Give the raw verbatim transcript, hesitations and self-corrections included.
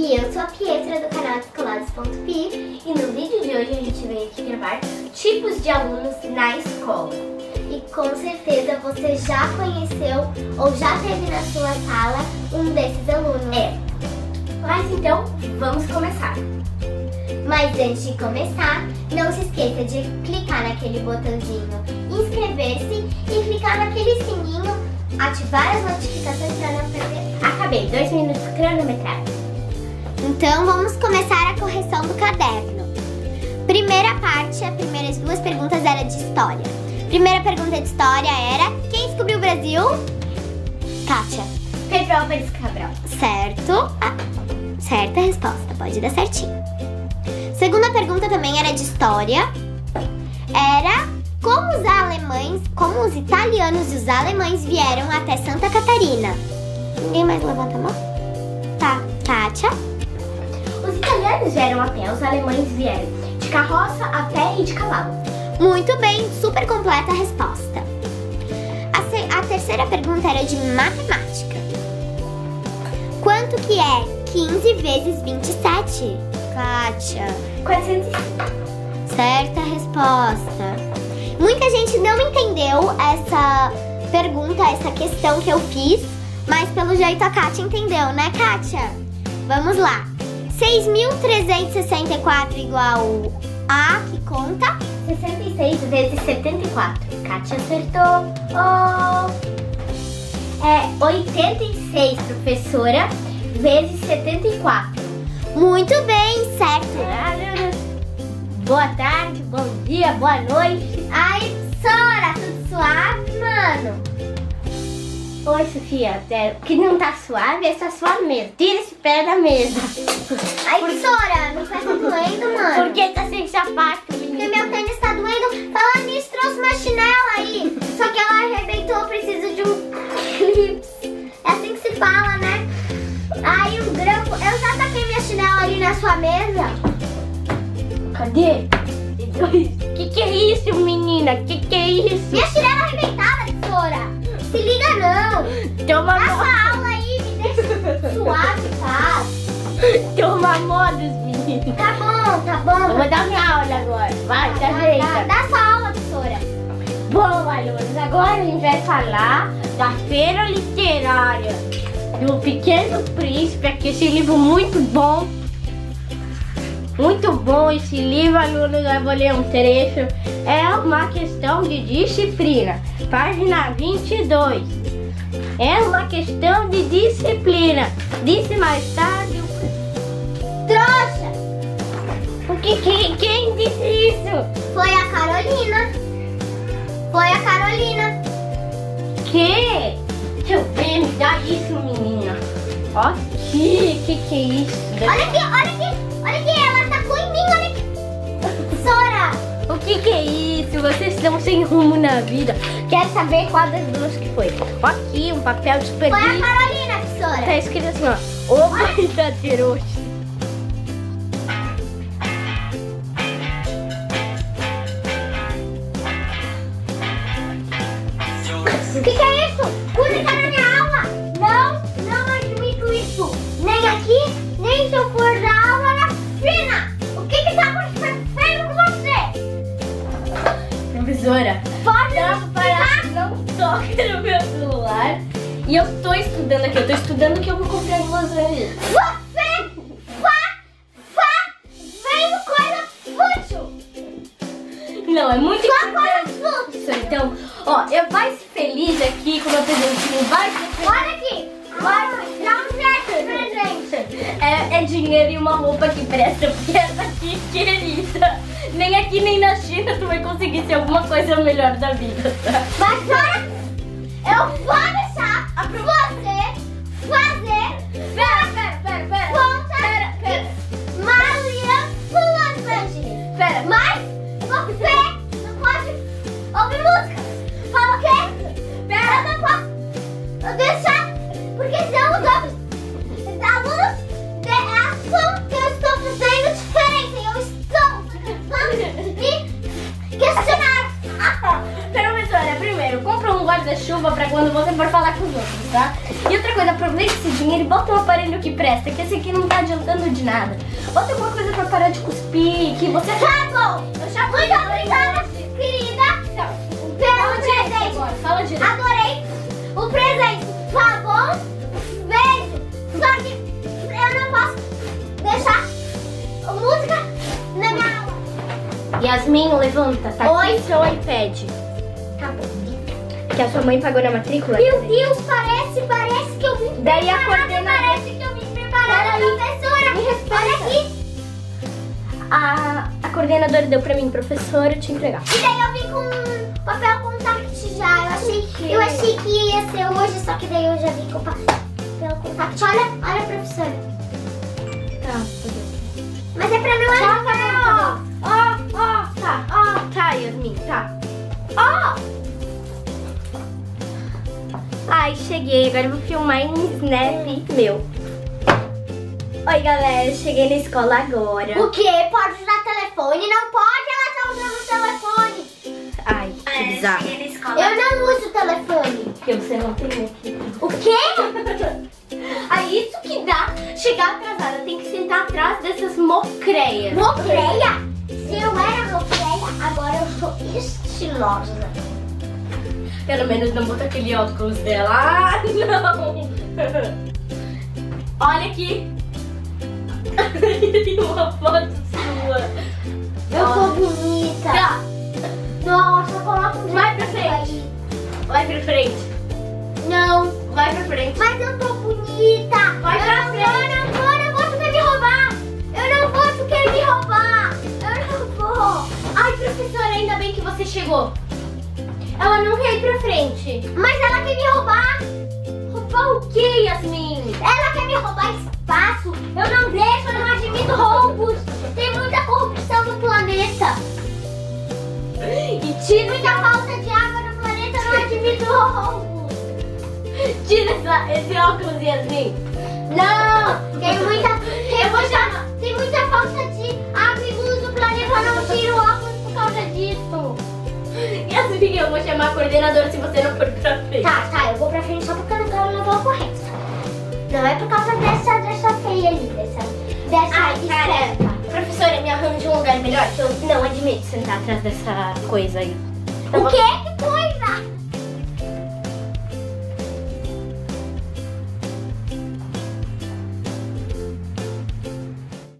E eu sou a Pietra do canal Descolados ponto pi e no vídeo de hoje a gente veio aqui gravar tipos de alunos na escola. E com certeza você já conheceu ou já teve na sua sala um desses alunos. É. Mas então, vamos começar. Mas antes de começar, não se esqueça de clicar naquele botãozinho inscrever-se e clicar naquele sininho, ativar as notificações para não perder. Acabei, dois minutos cronometrados. Então vamos começar a correção do caderno. Primeira parte, as primeiras duas perguntas era de história. Primeira pergunta de história era: quem descobriu o Brasil? Kátia. Pedro Álvares Cabral. Certo. Ah, certa resposta, pode dar certinho. Segunda pergunta também era de história. Era como os alemães, como os italianos e os alemães vieram até Santa Catarina. Ninguém mais levanta a mão? Tá, Kátia. Os italianos vieram a pé, os alemães vieram de carroça, a pé e de cavalo. Muito bem, super completa a resposta. A, se, a terceira pergunta era de matemática. Quanto que é quinze vezes vinte e sete? Kátia. quatrocentos e cinco. Certa resposta. Muita gente não entendeu essa pergunta, essa questão que eu fiz, mas pelo jeito a Kátia entendeu, né, Kátia? Vamos lá. seis mil trezentos e sessenta e quatro igual a que conta? sessenta e seis vezes setenta e quatro. Kátia acertou. Oh. É oitenta e seis, professora, vezes setenta e quatro. Muito bem, certo. Boa tarde, bom dia, boa noite. Ai, Sora, tudo suave, mano? Oi, Sofia. O que não tá suave é essa sua mesa. Tira esse pé da mesa. Ai, Por... Sora, meu pé tá doendo, mano. Por que tá sem sapato, menina? Porque meu tênis tá doendo. Falando nisso, trouxe uma chinela aí. Só que ela arrebentou, preciso de um clips. É assim que se fala, né? Ai, um grampo. Eu já taquei minha chinela ali na sua mesa. Cadê? Que que é isso, menina? Que que é isso? Minha chinela arrebentada, Sora. Se liga não. Toma Dá sua aula aí, me deixa suave, tá? Toma modos, menina. Tá bom, tá bom. Eu vou dar minha aula agora. Vai, Dá, dá dá, jeito. dá, dá sua aula, professora. Bom, alunos, agora a gente vai falar da Feira Literária do Pequeno Príncipe, aqui esse livro muito bom. Muito bom esse livro, alunos, eu vou ler um trecho. É uma questão de disciplina, página vinte e dois. É uma questão de disciplina. Disse mais tarde o... Trouxa! O que, que, quem disse isso? Foi a Carolina. Foi a Carolina. Que? Deixa eu ver, me dá isso, menina. Ó aqui, que que é isso? Olha aqui, olha aqui. Olha aqui, ela tacou em mim, olha aqui. Sora! O que que é isso? Vocês estão sem rumo na vida. Quero saber qual das duas que foi. Ó aqui, um papel de super Foi a Carolina, Sora. Tá escrito assim, ó. Ô, verdadeiro. O que que é isso? Música na minha aula. Não, não admito isso. Nem aqui, nem se eu for dar aula na Fina. O que que tá acontecendo com você? Professora, Pode não, para, não toque no meu celular. E eu tô estudando aqui, eu tô estudando que eu vou comprar duas vezes. Você vá, vá, vendo coisa fútil. Não, é muito Só importante coisa fútil. isso. Então, ó, eu vai ser feliz aqui com o meu presentinho. Vai ser feliz. Olha aqui. Vai, dá um presente. É, é dinheiro e uma roupa que presta, porque essa aqui, querida, nem aqui nem na China tu vai conseguir ser alguma coisa melhor da vida, tá? Mas olha, eu vou deixar você fazer. Pera, pera, pera, pera. Conta Pera, pera. Maria Los Angeles. Pera. Mas você não pode ouvir música. Fala o quê? Pera. Eu não posso deixar, porque são os outros alunos de ação que eu estou fazendo diferença. E eu estou me questionar. Professora, primeiro, compra um guarda-chuva pra quando você for falar com os outros, tá? E outra coisa, aproveita esse dinheiro e bota um aparelho que presta, que esse aqui não tá adiantando de nada. Bota alguma coisa pra parar de cuspir, que você... Tá bom! Eu já muito obrigada, querida! Pelo presente! Agora, fala direito. Adorei o presente! Tá bom? Beijo! Só que eu não posso deixar música na minha aula. Yasmin, levanta, tá Oi. aqui seu iPad. Tá bom. Que a sua mãe pagou na matrícula? Meu Deus, parece, parece que eu vim Daí a preparada, coordenadora- parece que eu vim preparada, professora. Me respeita. Olha aqui. A, a coordenadora deu pra mim, professora, te entregar. E daí eu vim com papel contact já. Eu achei, que? eu achei que ia ser hoje, só que daí eu já vim com papel contact. Olha, olha, professora. Tá, tudo. Mas é pra não errar, ó. Ó, ó, tá, ó, tá, Yasmin, tá. Ó. Ai, cheguei, agora eu vou filmar em Snap meu. Oi, galera, cheguei na escola agora. O quê? Pode usar telefone? Não pode, ela tá usando telefone. Ai, que bizarro. Eu não uso telefone. Porque você não tem aqui. O quê? Aí isso que dá chegar atrasada, tem que sentar atrás dessas mocreias. Mocreia? Se eu era mocreia, agora eu sou estilosa. Pelo menos não botou aquele óculos dela. Ah, não! Olha aqui. Tem uma foto sua. Eu Ó. sou bonita. Tá, Nossa, coloca um vai pra jeito frente. aí. Vai pra frente. Não, Vai pra frente. mas eu tô bonita. Vai eu pra não frente. vou, não vou, não vou, tu quer me roubar. Eu não vou, tu quer me roubar. Eu não vou. Ai, professora, ainda bem que você chegou. Ela não quer ir pra frente. Mas ela quer me roubar. Roubar o que, Yasmin? Ela quer me roubar espaço. Eu não deixo, eu não admito roubos. Tem muita corrupção no planeta. E tira, Muita falta de água no planeta, eu não admito roubos. tira essa, esse óculos, Yasmin. Não, tem muita, tem muita, tem muita falta de água e luz no planeta, eu não tiro óculos por causa disso. Yasmin, eu vou chamar a coordenadora se você não for pra frente. Tá, tá, eu vou pra frente só porque eu não quero levar a ocorrência. Não é por causa dessa, dessa feia ali, dessa, dessa Ai, cara, esperta. professora, me arranja um lugar melhor que eu não admito sentar atrás dessa coisa aí. Eu O vou- que que foi?